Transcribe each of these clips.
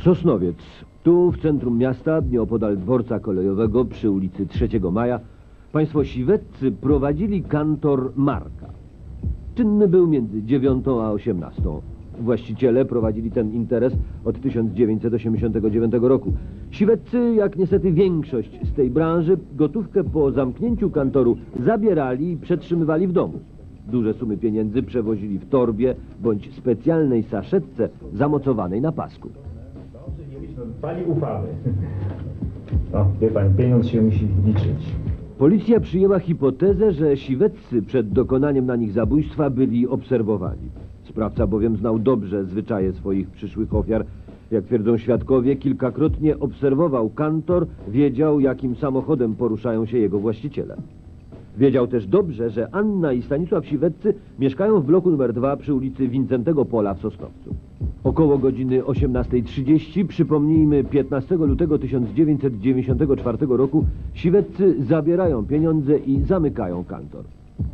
Sosnowiec. Tu w centrum miasta, nieopodal dworca kolejowego przy ulicy 3 Maja, państwo siweccy prowadzili kantor Marka. Czynny był między 9 a 18. Właściciele prowadzili ten interes od 1989 roku. Siweccy, jak niestety większość z tej branży, gotówkę po zamknięciu kantoru zabierali i przetrzymywali w domu. Duże sumy pieniędzy przewozili w torbie bądź specjalnej saszetce zamocowanej na pasku. Pani ufamy. No, wie pan, pieniądz się musi liczyć. Policja przyjęła hipotezę, że siweccy przed dokonaniem na nich zabójstwa byli obserwowani. Sprawca bowiem znał dobrze zwyczaje swoich przyszłych ofiar. Jak twierdzą świadkowie, kilkakrotnie obserwował kantor, wiedział, jakim samochodem poruszają się jego właściciele. Wiedział też dobrze, że Anna i Stanisław Siweccy mieszkają w bloku numer 2 przy ulicy Wincentego Pola w Sosnowcu. Około godziny 18:30, przypomnijmy 15 lutego 1994 roku, Siweccy zabierają pieniądze i zamykają kantor.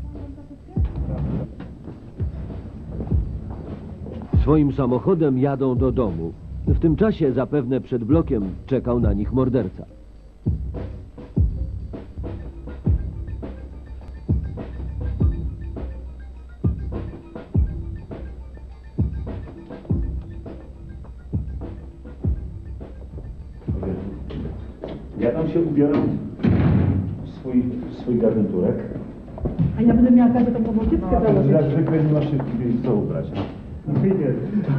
Swoim samochodem jadą do domu. W tym czasie zapewne przed blokiem czekał na nich morderca. Ja tam się ubiorę w swój garniturek. A ja będę miała każdą tą motykę założyć. Jak zwykle nie ma się co ubrać. No idzie.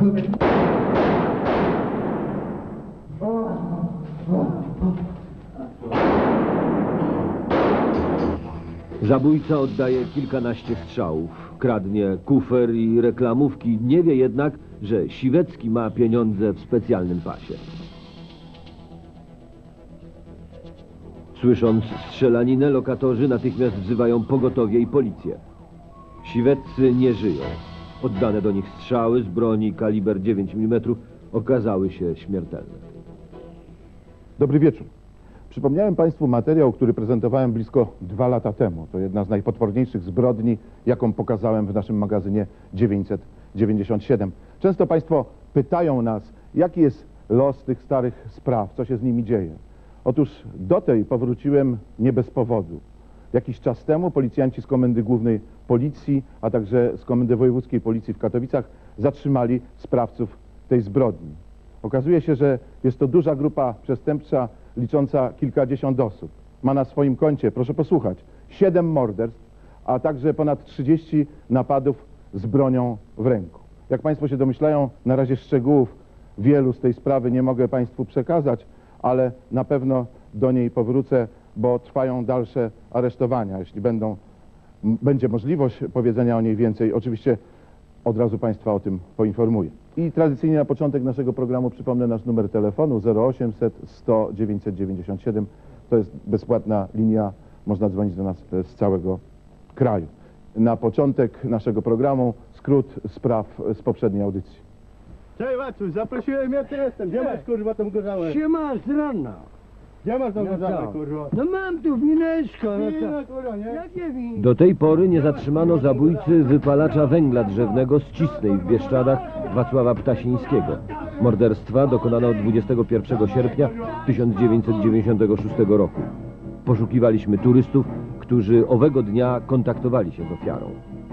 Zabójca oddaje kilkanaście strzałów, kradnie kufer i reklamówki, nie wie jednak, że Siwecki ma pieniądze w specjalnym pasie. Słysząc strzelaninę, lokatorzy natychmiast wzywają pogotowie i policję. Siweccy nie żyją. Oddane do nich strzały z broni kaliber 9 mm okazały się śmiertelne. Dobry wieczór. Przypomniałem Państwu materiał, który prezentowałem blisko 2 lata temu. To jedna z najpotworniejszych zbrodni, jaką pokazałem w naszym magazynie 997. Często Państwo pytają nas, jaki jest los tych starych spraw, co się z nimi dzieje. Otóż do tej powróciłem nie bez powodu. Jakiś czas temu policjanci z Komendy Głównej Policji, a także z Komendy Wojewódzkiej Policji w Katowicach zatrzymali sprawców tej zbrodni. Okazuje się, że jest to duża grupa przestępcza licząca kilkadziesiąt osób. Ma na swoim koncie, proszę posłuchać, 7 morderstw, a także ponad 30 napadów z bronią w ręku. Jak Państwo się domyślają, na razie szczegółów wielu z tej sprawy nie mogę Państwu przekazać, ale na pewno do niej powrócę, bo trwają dalsze aresztowania. Jeśli będzie możliwość powiedzenia o niej więcej, oczywiście od razu Państwa o tym poinformuję. I tradycyjnie na początek naszego programu przypomnę nasz numer telefonu 0800 100 997. To jest bezpłatna linia, można dzwonić do nas z całego kraju. Na początek naszego programu skrót spraw z poprzedniej audycji. Cześć Maciuś, zaprosiłem, ja tu jestem. Gdzie masz kurwa tą gorzałę? Siema, z rana. Gdzie masz tą No gorzałę co? kurwa? No mam tu wineczko, no Wino, co? kurwa, nie? Jakie wino? Do tej pory nie zatrzymano zabójcy wypalacza węgla drzewnego z Cisnej w Bieszczadach Wacława Ptasińskiego. Morderstwa dokonano 21 sierpnia 1996 roku. Poszukiwaliśmy turystów, którzy owego dnia kontaktowali się z ofiarą.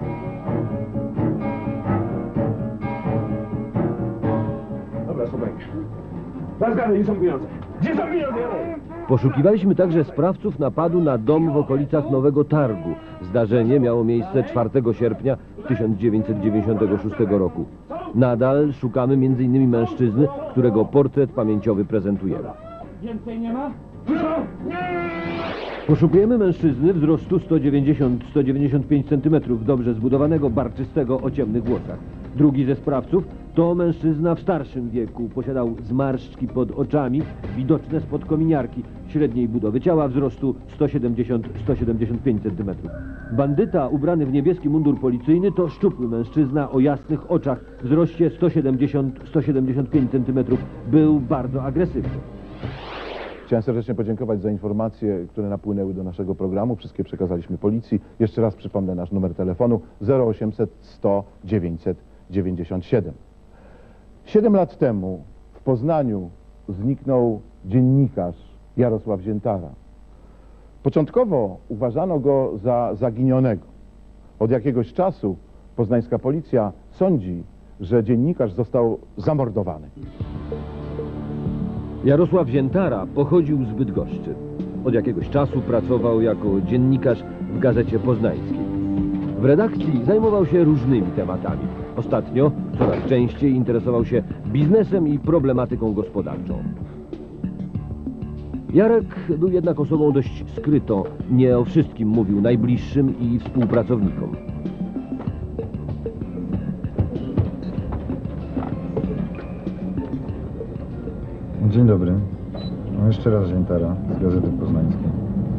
Dobra, spokojnie. Zgadnij, gdzie są pieniądze? Gdzie są pieniądze? Poszukiwaliśmy także sprawców napadu na dom w okolicach Nowego Targu. Zdarzenie miało miejsce 4 sierpnia 1996 roku. Nadal szukamy m.in. mężczyzny, którego portret pamięciowy prezentujemy. Więcej nie ma? Poszukujemy mężczyzny wzrostu 190-195 cm, dobrze zbudowanego, barczystego, o ciemnych włosach. Drugi ze sprawców to mężczyzna w starszym wieku. Posiadał zmarszczki pod oczami, widoczne spod kominiarki, średniej budowy ciała, wzrostu 170-175 cm. Bandyta ubrany w niebieski mundur policyjny to szczupły mężczyzna o jasnych oczach, wzroście 170-175 cm. Był bardzo agresywny. Chciałem serdecznie podziękować za informacje, które napłynęły do naszego programu. Wszystkie przekazaliśmy policji. Jeszcze raz przypomnę nasz numer telefonu 0800 100 997. 7 lat temu w Poznaniu zniknął dziennikarz Jarosław Ziętara. Początkowo uważano go za zaginionego. Od jakiegoś czasu poznańska policja sądzi, że dziennikarz został zamordowany. Jarosław Ziętara pochodził z Bydgoszczy. Od jakiegoś czasu pracował jako dziennikarz w Gazecie Poznańskiej. W redakcji zajmował się różnymi tematami. Ostatnio coraz częściej interesował się biznesem i problematyką gospodarczą. Jarek był jednak osobą dość skrytą. Nie o wszystkim mówił najbliższym i współpracownikom. Dzień dobry. No jeszcze raz Ziętara z Gazety Poznańskiej.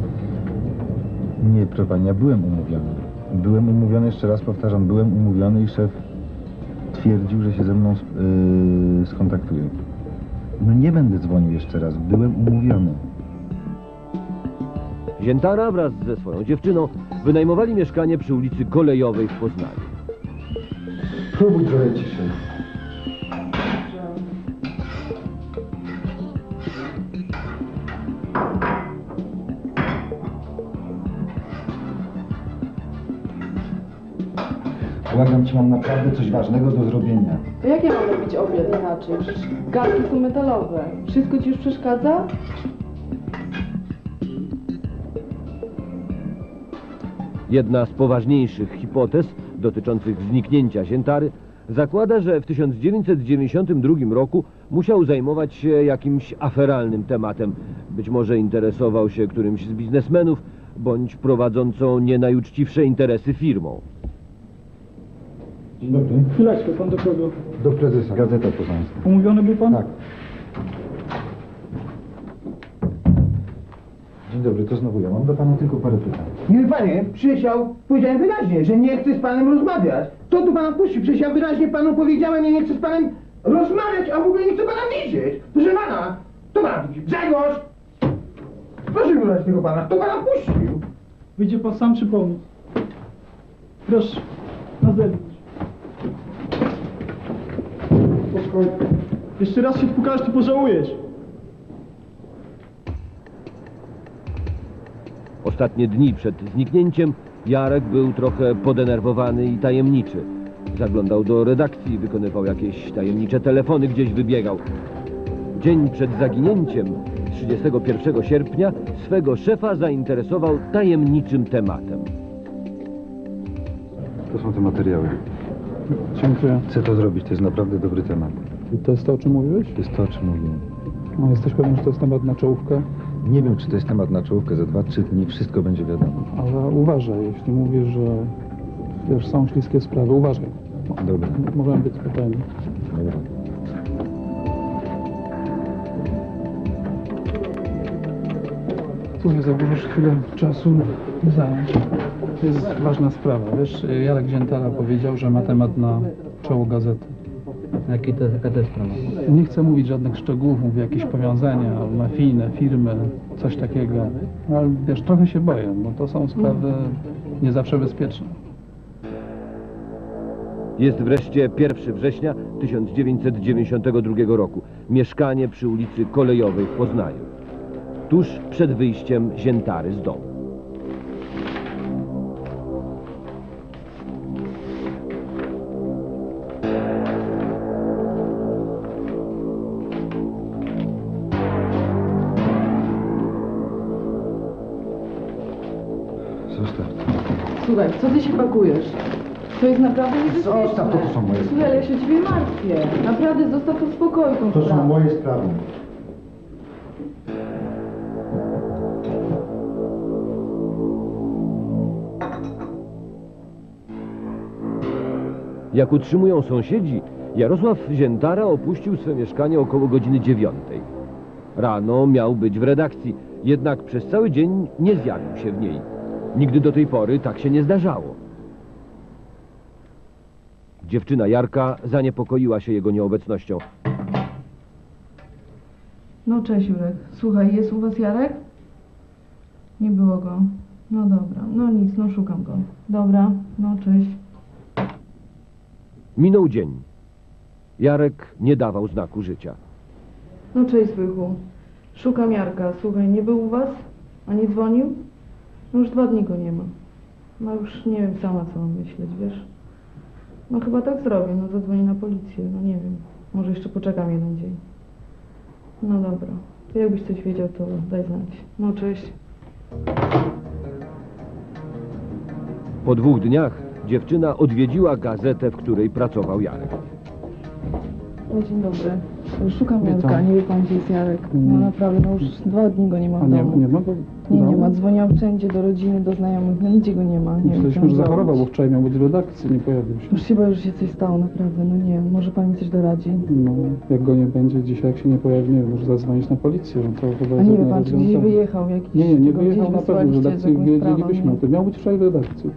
Nie, proszę pani, ja byłem umówiony. Byłem umówiony, jeszcze raz powtarzam, byłem umówiony i szef twierdził, że się ze mną skontaktuje. No nie będę dzwonił jeszcze raz, byłem umówiony. Ziętara wraz ze swoją dziewczyną wynajmowali mieszkanie przy ulicy Kolejowej w Poznaniu. Próbuj trochę ciszej. Błagam cię, mam naprawdę coś ważnego do zrobienia. To jak ja mam robić obiad inaczej? Przecież garnki są metalowe. Wszystko ci już przeszkadza? Jedna z poważniejszych hipotez dotyczących zniknięcia Ziętary zakłada, że w 1992 roku musiał zajmować się jakimś aferalnym tematem. Być może interesował się którymś z biznesmenów, bądź prowadzącą nie najuczciwsze interesy firmą. Dzień dobry. Chwileczkę, pan do kogo? Do prezesa. Gazeta Poznańska. Umówiony był pan? Tak. Dzień dobry, to znowu ja. Mam do pana tylko parę pytań. Nie, panie, przysiał, powiedziałem wyraźnie, że nie chcę z panem rozmawiać. Kto tu pana puści? Przecież ja wyraźnie panu powiedziałem, ja nie chcę z panem rozmawiać, a w ogóle nie chcę pana widzieć. Proszę pana, kto pana puścił? Grzegorz! Proszę wybrać tego pana, kto pana puścił? Wyjdzie pan sam czy pomóc? Proszę, na zewnątrz. Spokojnie. Jeszcze raz się wpukasz, to pożałujesz. Ostatnie dni przed zniknięciem Jarek był trochę podenerwowany i tajemniczy. Zaglądał do redakcji, wykonywał jakieś tajemnicze telefony, gdzieś wybiegał. Dzień przed zaginięciem, 31 sierpnia, swego szefa zainteresował tajemniczym tematem. To są te materiały. Dziękuję. Chcę to zrobić, to jest naprawdę dobry temat. To jest to, o czym mówiłeś? To jest to, o czym mówiłem. No, jesteś pewien, że to jest temat na czołówkę? Nie wiem, czy to jest temat na czołówkę, za 2-3 dni wszystko będzie wiadomo. Ale uważaj, jeśli mówisz, że wiesz, są śliskie sprawy, uważaj. Dobra. Możemy być spokojni. Dobra. Słuchaj, możesz chwilę czasu zająć. To jest ważna sprawa. Wiesz, Jarek Ziętara powiedział, że ma temat na czoło gazety. Jaka to jest sprawa? Nie chcę mówić żadnych szczegółów, mówię jakieś powiązania mafijne, firmy, coś takiego. Ale wiesz, trochę się boję, bo to są sprawy nie zawsze bezpieczne. Jest wreszcie 1 września 1992 roku. Mieszkanie przy ulicy Kolejowej w Poznaniu. Tuż przed wyjściem Ziętary z domu. Zostaw to. Słuchaj, co ty się pakujesz? To jest naprawdę niebezpieczne. Zostaw to, to są moje Słuchaj, ale ja się o ciebie martwię. Naprawdę zostaw to w spokoju, tą To są sprawę. moje sprawy. Jak utrzymują sąsiedzi, Jarosław Ziętara opuścił swe mieszkanie około godziny 9. Rano miał być w redakcji, jednak przez cały dzień nie zjawił się w niej. Nigdy do tej pory tak się nie zdarzało. Dziewczyna Jarka zaniepokoiła się jego nieobecnością. No cześć Jurek. Słuchaj, jest u was Jarek? Nie było go. No dobra, no nic, no szukam go. Dobra, no cześć. Minął dzień. Jarek nie dawał znaku życia. No cześć Zbychu. Szukam Jarka. Słuchaj, nie był u was? A nie dzwonił? No już 2 dni go nie ma. No już nie wiem sama co mam myśleć, wiesz? No chyba tak zrobię, no zadzwonię na policję, no nie wiem. Może jeszcze poczekam 1 dzień. No dobra. To jakbyś coś wiedział, to daj znać. No cześć. Po 2 dniach dziewczyna odwiedziła gazetę, w której pracował Jarek. No, dzień dobry. Szukam Witam. Jarka, nie wie pan gdzie jest Jarek. No naprawdę, no już 2 dni go nie ma A w domu. nie ma go? Nie ma. Dzwoniłam wszędzie, do rodziny, do znajomych, no nigdzie go nie ma. Nie wiem, Myśleliśmy, co że mam zachorował, bo zrobić. wczoraj miał być w redakcji, nie pojawił się. Już się boję, że się coś stało, naprawdę, no nie wiem. Może pan mi coś doradzi? No, jak go nie będzie dzisiaj, jak się nie pojawi, nie wiem, może zadzwonić na policję, no to chyba A jest nie wie jedyne pan, czy gdzieś rozwiązanie. wyjechał jakiś... Nie go wyjechał gdzieś na pewno, w wysłaliście z redakcji jakąś wiedzielibyśmy sprawą, o tym. Miał być wczoraj w redakcji.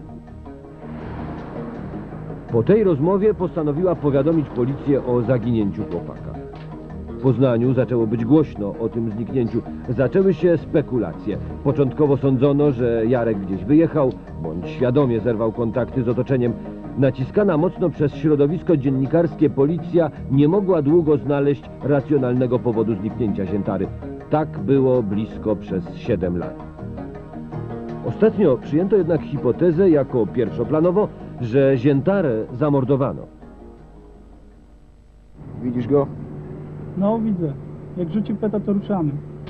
Po tej rozmowie postanowiła powiadomić policję o zaginięciu chłopaka. W Poznaniu zaczęło być głośno o tym zniknięciu. Zaczęły się spekulacje. Początkowo sądzono, że Jarek gdzieś wyjechał, bądź świadomie zerwał kontakty z otoczeniem. Naciskana mocno przez środowisko dziennikarskie policja nie mogła długo znaleźć racjonalnego powodu zniknięcia Ziętary. Tak było blisko przez 7 lat. Ostatnio przyjęto jednak hipotezę jako pierwszoplanowo, że Ziętarę zamordowano. Widzisz go? No widzę. Jak rzucił peta, to ruszamy.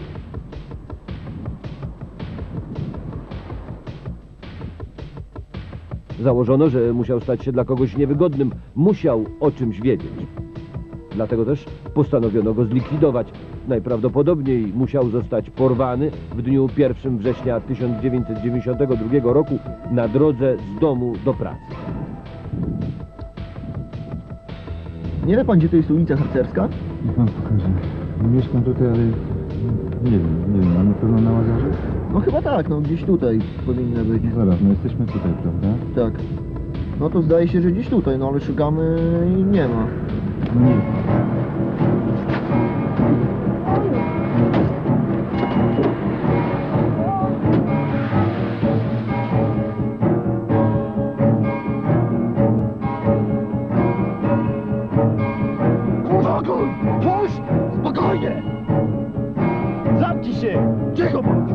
Założono, że musiał stać się dla kogoś niewygodnym, musiał o czymś wiedzieć. Dlatego też postanowiono go zlikwidować. Najprawdopodobniej musiał zostać porwany w dniu 1 września 1992 roku na drodze z domu do pracy. Nie wie pan, gdzie to jest ulica Harcerska? Niech pan pokaże. Mieszkam tutaj, ale nie wiem, a na pewno na Łazarze? No chyba tak, no gdzieś tutaj powinna być. Zaraz, no jesteśmy tutaj, prawda? Tak. No to zdaje się, że gdzieś tutaj, no ale szukamy i nie ma. No nie. Spokój! Puść! Spokojnie! Zamknij się! Cicho bądź!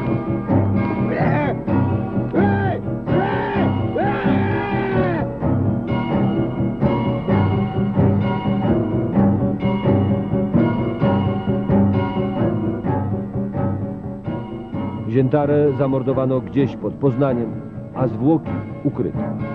Ziętarę zamordowano gdzieś pod Poznaniem, a zwłoki ukryto.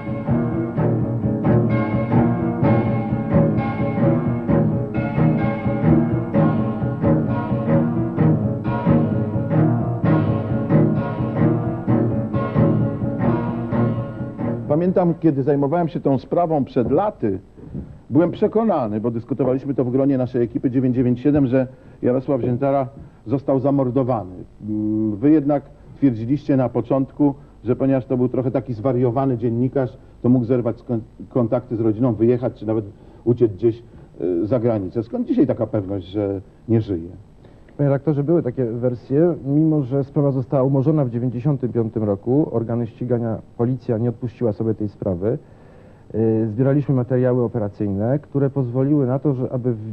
Pamiętam, kiedy zajmowałem się tą sprawą przed laty, byłem przekonany, bo dyskutowaliśmy to w gronie naszej ekipy 997, że Jarosław Ziętara został zamordowany. Wy jednak twierdziliście na początku, że ponieważ to był trochę taki zwariowany dziennikarz, to mógł zerwać kontakty z rodziną, wyjechać, czy nawet uciec gdzieś za granicę. Skąd dzisiaj taka pewność, że nie żyje? Panie redaktorze, były takie wersje, mimo że sprawa została umorzona w 1995 roku, organy ścigania, policja nie odpuściła sobie tej sprawy. Zbieraliśmy materiały operacyjne, które pozwoliły na to, że aby w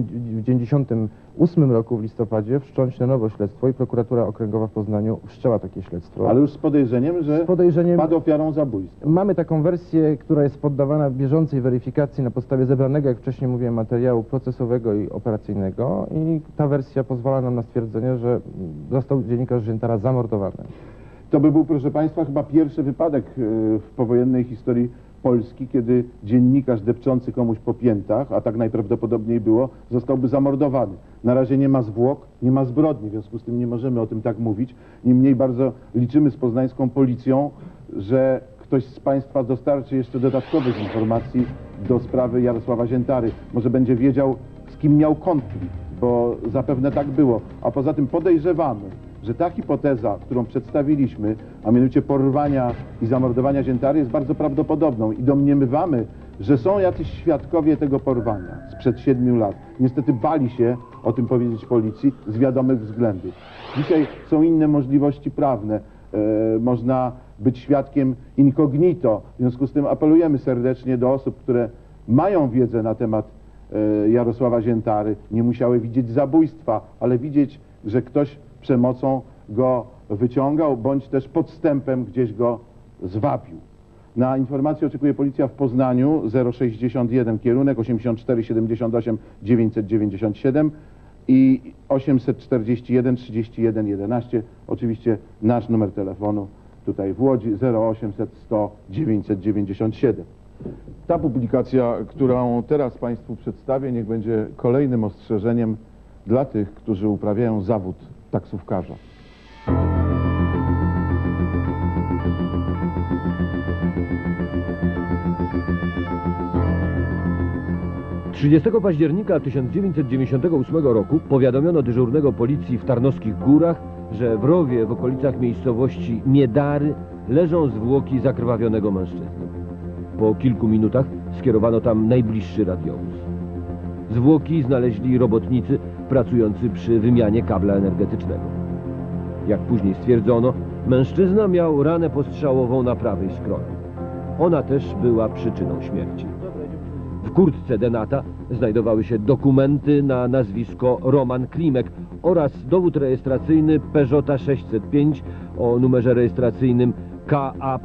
1998 roku w listopadzie wszcząć na nowo śledztwo i prokuratura okręgowa w Poznaniu wszczęła takie śledztwo. Ale już z podejrzeniem, że padł ofiarą zabójstwa. Mamy taką wersję, która jest poddawana bieżącej weryfikacji na podstawie zebranego, jak wcześniej mówiłem, materiału procesowego i operacyjnego i ta wersja pozwala nam na stwierdzenie, że został dziennikarz Ziętara zamordowany. To by był, proszę Państwa, chyba pierwszy wypadek w powojennej historii Polski, kiedy dziennikarz depczący komuś po piętach, a tak najprawdopodobniej było, zostałby zamordowany. Na razie nie ma zwłok, nie ma zbrodni, w związku z tym nie możemy o tym tak mówić. Niemniej bardzo liczymy z poznańską policją, że ktoś z Państwa dostarczy jeszcze dodatkowych informacji do sprawy Jarosława Ziętary. Może będzie wiedział, z kim miał konflikt, bo zapewne tak było. A poza tym podejrzewamy, że ta hipoteza, którą przedstawiliśmy, a mianowicie porwania i zamordowania Ziętary, jest bardzo prawdopodobną i domniemywamy, że są jacyś świadkowie tego porwania sprzed 7 lat. Niestety bali się o tym powiedzieć policji z wiadomych względów. Dzisiaj są inne możliwości prawne. Można być świadkiem incognito. W związku z tym apelujemy serdecznie do osób, które mają wiedzę na temat Jarosława Ziętary, nie musiały widzieć zabójstwa, ale widzieć, że ktoś przemocą go wyciągał, bądź też podstępem gdzieś go zwabił. Na informację oczekuje policja w Poznaniu 061 kierunek 84 78 997 i 841 31 11. Oczywiście nasz numer telefonu tutaj w Łodzi 0800 100 997. Ta publikacja, którą teraz Państwu przedstawię, niech będzie kolejnym ostrzeżeniem dla tych, którzy uprawiają zawód taksówkarza. 30 października 1998 roku powiadomiono dyżurnego policji w Tarnowskich Górach, że w rowie w okolicach miejscowości Miedary leżą zwłoki zakrwawionego mężczyzny. Po kilku minutach skierowano tam najbliższy radiowóz. Zwłoki znaleźli robotnicy pracujący przy wymianie kabla energetycznego. Jak później stwierdzono, mężczyzna miał ranę postrzałową na prawej skronie. Ona też była przyczyną śmierci. W kurtce denata znajdowały się dokumenty na nazwisko Roman Klimek oraz dowód rejestracyjny Peugeota 605 o numerze rejestracyjnym KAP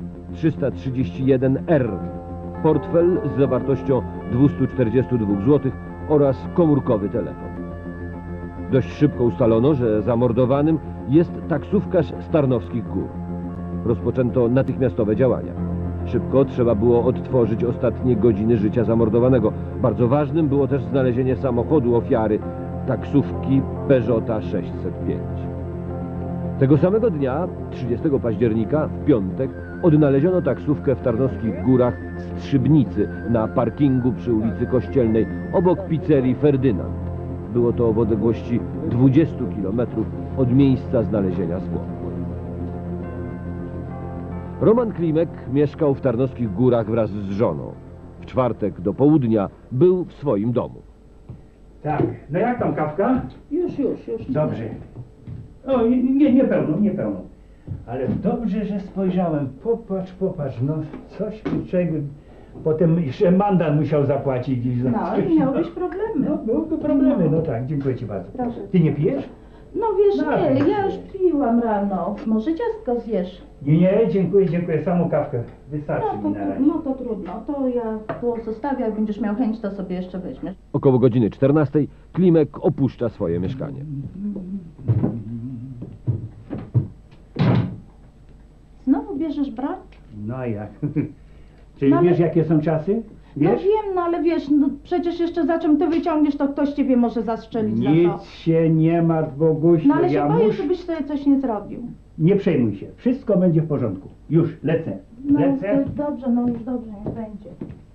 331R, portfel z zawartością 242 zł oraz komórkowy telefon. Dość szybko ustalono, że zamordowanym jest taksówkarz z Tarnowskich Gór. Rozpoczęto natychmiastowe działania. Szybko trzeba było odtworzyć ostatnie godziny życia zamordowanego. Bardzo ważnym było też znalezienie samochodu ofiary, taksówki Peugeota 605. Tego samego dnia, 30 października, w piątek, odnaleziono taksówkę w Tarnowskich Górach Strzybnicy na parkingu przy ulicy Kościelnej obok pizzerii Ferdynand. Było to w odległości 20 km od miejsca znalezienia zwłok. Roman Klimek mieszkał w Tarnowskich Górach wraz z żoną. W czwartek do południa był w swoim domu. Tak, no jak tam kawka? Już. Dobrze. O, nie pełno. Ale dobrze, że spojrzałem. Popatrz, no coś kurczego. Potem jeszcze mandat musiał zapłacić gdzieś za No coś. i miałbyś problemy. No, były problemy, no tak, dziękuję Ci bardzo. Proszę. Ty nie pijesz? No wiesz, No, nie, tak. ja już piłam rano. Może ciastko zjesz? Nie, dziękuję, samą kawkę. Wystarczy mi na razie. No to trudno, to ja to zostawię, jak będziesz miał chęć, to sobie jeszcze weźmiesz. Około godziny 14 Klimek opuszcza swoje mieszkanie. Znowu bierzesz broń? No a jak? Czyli No, ale- wiesz jakie są czasy? No Wiesz? wiem, no ale wiesz, no przecież jeszcze za czym ty wyciągniesz, to ktoś ciebie może zastrzelić za to. Nic się nie martw, Boguś, No ale się ja boję, muszę... żebyś sobie coś nie zrobił. Nie przejmuj się, wszystko będzie w porządku. Już, lecę. No Lecę. to dobrze, no już dobrze, niech będzie.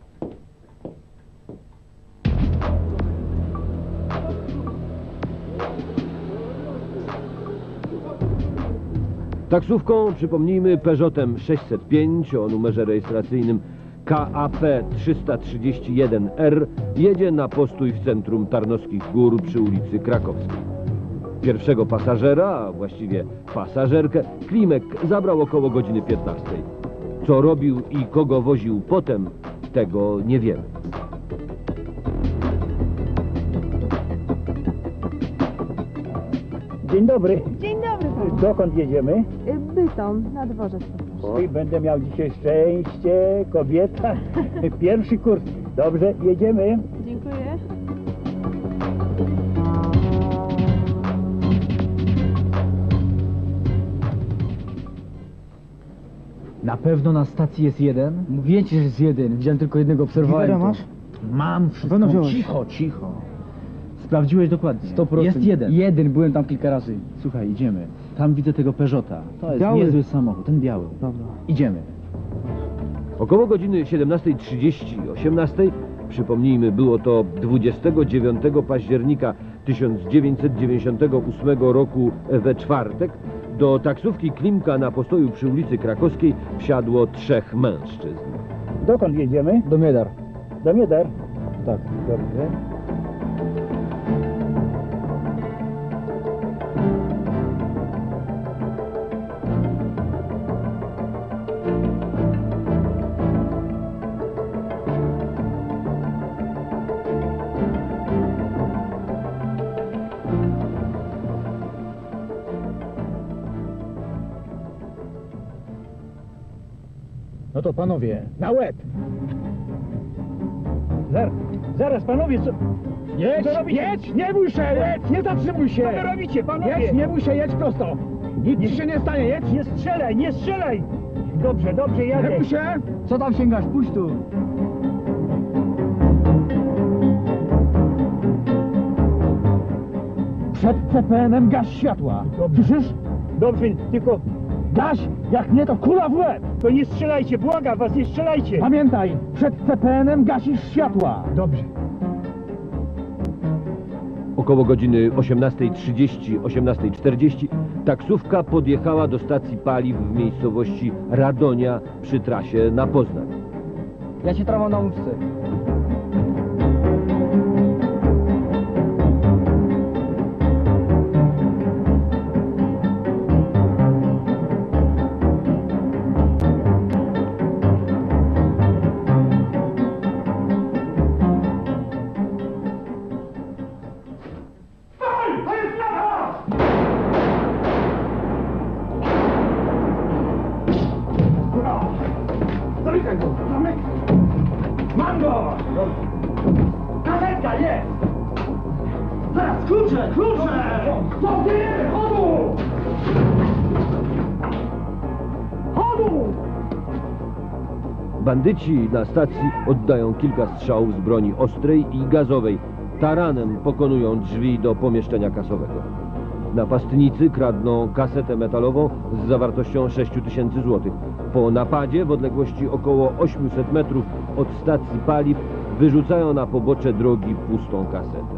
Taksówką, przypomnijmy, Peugeotem 605 o numerze rejestracyjnym KAP 331R jedzie na postój w centrum Tarnowskich Gór przy ulicy Krakowskiej. Pierwszego pasażera, a właściwie pasażerkę, Klimek zabrał około godziny 15. Co robił i kogo woził potem, tego nie wiemy. Dzień dobry. Dzień dobry panu. Dokąd jedziemy? Bytom, na dworze. Oj, będę miał dzisiaj szczęście, kobieta. Pierwszy kurs. Dobrze, jedziemy. Dziękuję. Na pewno na stacji jest jeden? Mówię ci, że jest jeden. Widziałem tylko jednego, obserwowałem Giwerę to. masz? Mam wszystko. pewno wziąłeś? Cicho. Sprawdziłeś dokładnie. 100%. Jest jeden. Jeden, byłem tam kilka razy. Słuchaj, idziemy. Tam widzę tego Peugeota. To jest Biały. niezły samochód, ten biały. Dobra. Idziemy. Około godziny 17:30 i 18:00, przypomnijmy, było to 29 października 1998 roku we czwartek, do taksówki Klimka na postoju przy ulicy Krakowskiej wsiadło 3 mężczyzn. Dokąd jedziemy? Do Miedar. Do Miedar. Tak. Dobrze. No to panowie, na łeb! Zaraz, panowie, co... Jedź, Co robicie? jedź, nie bój się, jedź, nie zatrzymuj się! Co wy robicie, panowie? Jedź, nie bój się, jedź prosto! Nic ci się nie stanie, jedź! Nie strzelaj, nie strzelaj! Dobrze, jadę. Nie bój się! Co tam sięgasz? Puść tu! Przed CPN-em gaś światła! Słyszysz? Dobrze, tylko... Gaś! Jak nie, to kula w łeb! To nie strzelajcie, błagam was, nie strzelajcie! Pamiętaj, przed CPN-em gasisz światła! Dobrze. Około godziny 18:30, 18:40 taksówka podjechała do stacji paliw w miejscowości Radonia przy trasie na Poznań. Ja cię trawam na łódce. Zamykaj go! Zamykaj! Mam go! Kasetka jest! Zaraz, klucze! Co ty? Chodu! Bandyci na stacji oddają kilka strzałów z broni ostrej i gazowej. Taranem pokonują drzwi do pomieszczenia kasowego. Napastnicy kradną kasetę metalową z zawartością 6000 zł. Po napadzie w odległości około 800 metrów od stacji paliw wyrzucają na pobocze drogi pustą kasetę.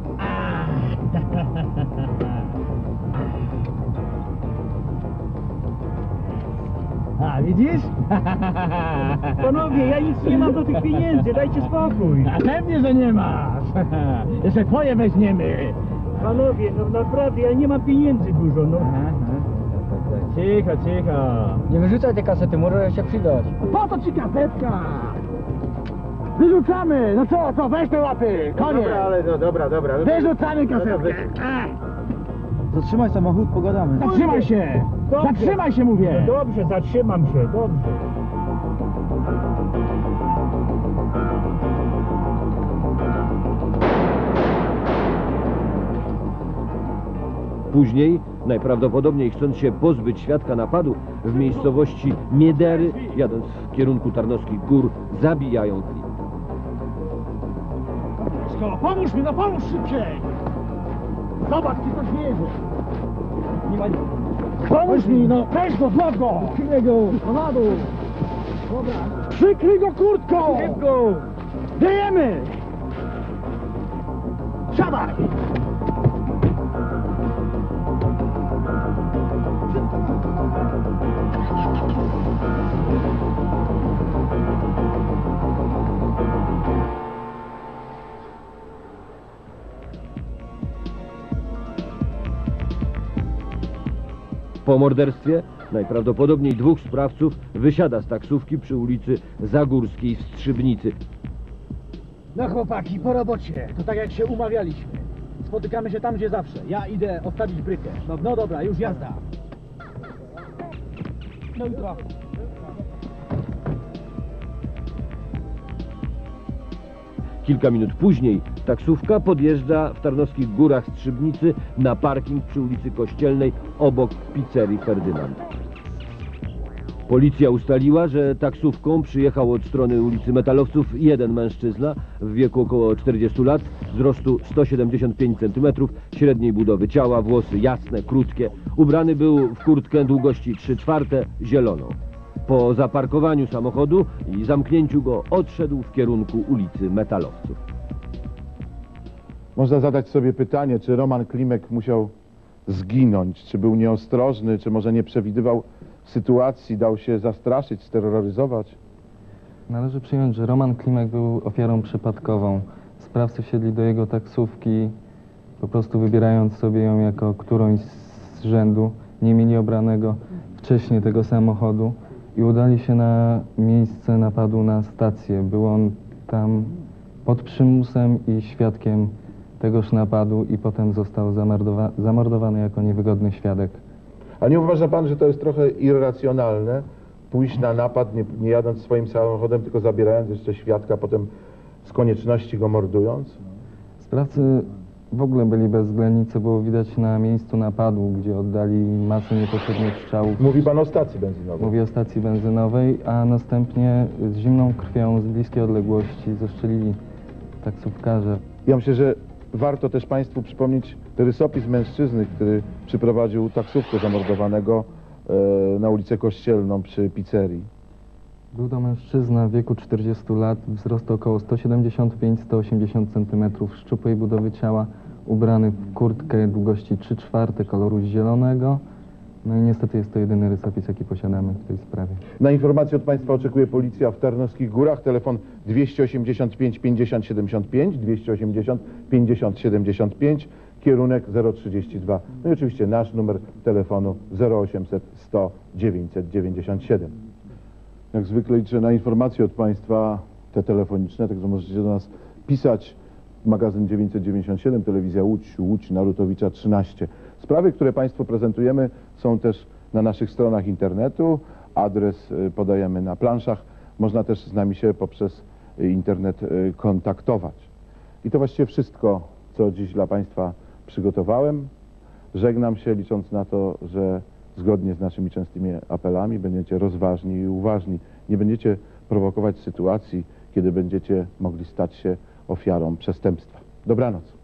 A, widzisz? Panowie, ja nic nie mam do tych pieniędzy, dajcie spokój. A pewnie, że nie masz! Jeszcze twoje weźmiemy! Panowie, no naprawdę, ja nie mam pieniędzy dużo, no. Cicho! Nie wyrzucaj tej kasety, może się przydać. Po co ci kasetka? Wyrzucamy! No co, weź te łapy! Koniec! Dobra, ale no dobra. Wyrzucamy kasetkę! Zatrzymaj samochód, pogadamy. Zatrzymaj się! Dobrze. Zatrzymaj się, mówię! No dobrze, zatrzymam się, dobrze. Później, najprawdopodobniej chcąc się pozbyć świadka napadu, w miejscowości Miedery, jadąc w kierunku Tarnowskich Gór, zabijają Klimka. Pomóż mi, pomóż szybciej! Zobacz, ci coś wierzy! Nie ma... Pomóż mi, weź go, złap go! Przykryj go! Na dół! Dobra! Przykryj go kurtką! Szybko! Wiejemy! Siadaj! Po morderstwie najprawdopodobniej dwóch sprawców wysiada z taksówki przy ulicy Zagórskiej w Strzybnicy. No chłopaki, po robocie. To tak jak się umawialiśmy. Spotykamy się tam, gdzie zawsze. Ja idę odstawić brykę. No dobra, już jazda. No i trochę. Kilka minut później taksówka podjeżdża w Tarnowskich Górach Strzybnicy na parking przy ulicy Kościelnej obok pizzerii Ferdynand. Policja ustaliła, że taksówką przyjechał od strony ulicy Metalowców jeden mężczyzna w wieku około 40 lat, wzrostu 175 cm, średniej budowy ciała, włosy jasne, krótkie. Ubrany był w kurtkę długości 3/4 zieloną. Po zaparkowaniu samochodu i zamknięciu go odszedł w kierunku ulicy Metalowców. Można zadać sobie pytanie, czy Roman Klimek musiał zginąć, czy był nieostrożny, czy może nie przewidywał sytuacji, dał się zastraszyć, steroryzować. Należy przyjąć, że Roman Klimek był ofiarą przypadkową. Sprawcy wsiedli do jego taksówki, po prostu wybierając sobie ją jako którąś z rzędu. Nie mieli obranego wcześniej tego samochodu i udali się na miejsce napadu na stację. Był on tam pod przymusem i świadkiem tegoż napadu i potem został zamordowany jako niewygodny świadek. A nie uważa pan, że to jest trochę irracjonalne? pójść na napad, nie jadąc swoim samochodem, tylko zabierając jeszcze świadka, potem z konieczności go mordując? Sprawcy w ogóle byli bezwzględni, co było widać na miejscu napadu, gdzie oddali masę niepotrzebnych strzałów. Mówi pan o stacji benzynowej. Mówię o stacji benzynowej, a następnie z zimną krwią z bliskiej odległości zastrzelili taksówkarze. Ja myślę, że warto też państwu przypomnieć rysopis mężczyzny, który przyprowadził taksówkę zamordowanego na ulicę Kościelną przy pizzerii. Był to mężczyzna w wieku 40 lat, wzrostu około 175-180 cm, szczupłej budowy ciała, ubrany w kurtkę długości 3/4 koloru zielonego. No i niestety jest to jedyny rysopis, jaki posiadamy w tej sprawie. Na informację od państwa oczekuje policja w Tarnowskich Górach. Telefon 285 50 75, 280 50 75, kierunek 032. No i oczywiście nasz numer telefonu 0800 100 997. Jak zwykle liczę na informacje od państwa, te telefoniczne, także możecie do nas pisać. Magazyn 997, Telewizja Łódź, Narutowicza 13. Sprawy, które państwu prezentujemy, są też na naszych stronach internetu. Adres podajemy na planszach. Można też z nami się poprzez internet kontaktować. I to właściwie wszystko, co dziś dla państwa przygotowałem. Żegnam się, licząc na to, że zgodnie z naszymi częstymi apelami będziecie rozważni i uważni. Nie będziecie prowokować sytuacji, kiedy będziecie mogli stać się ofiarą przestępstwa. Dobranoc.